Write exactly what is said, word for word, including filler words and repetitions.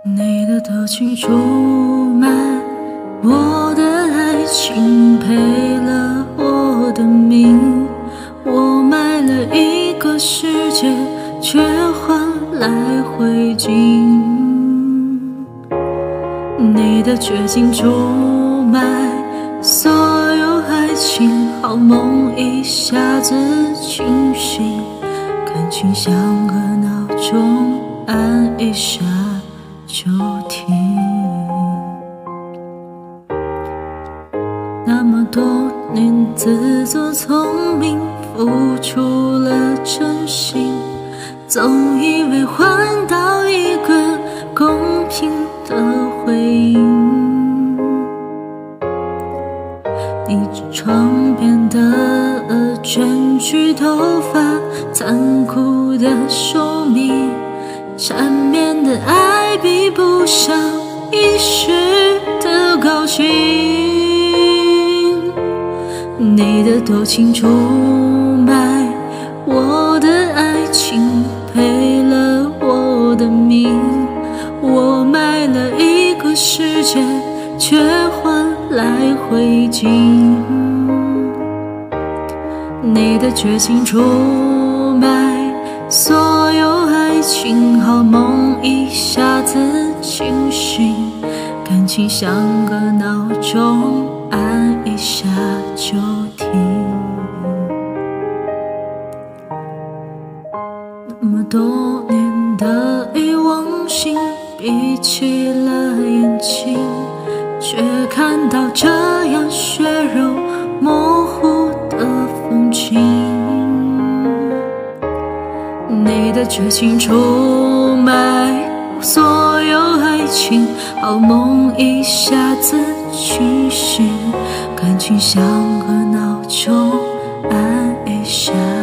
你的多情出卖我的爱情，赔了我的命。我买了一个世界，却换来灰烬。你的绝情出卖所有爱情，好梦一下子清醒，感情像个闹钟，按一下就停。那么多年自作聪明，付出了真心，总以为换到一个公平的回应。你床边的卷曲头发，残酷的寿命，缠绵的爱比不上一时的高兴。你的多情出卖我的爱情，赔了我的命。我买了一个世界，却换来灰烬。你的绝情出卖所有爱情，好梦一下子清醒，感情像个闹钟，按一下就停。那么多年的一往情，闭起了眼睛，却看到这样血肉模糊的风景。你的绝情出卖所有爱情，好梦一下子清醒，感情像个闹钟，按一下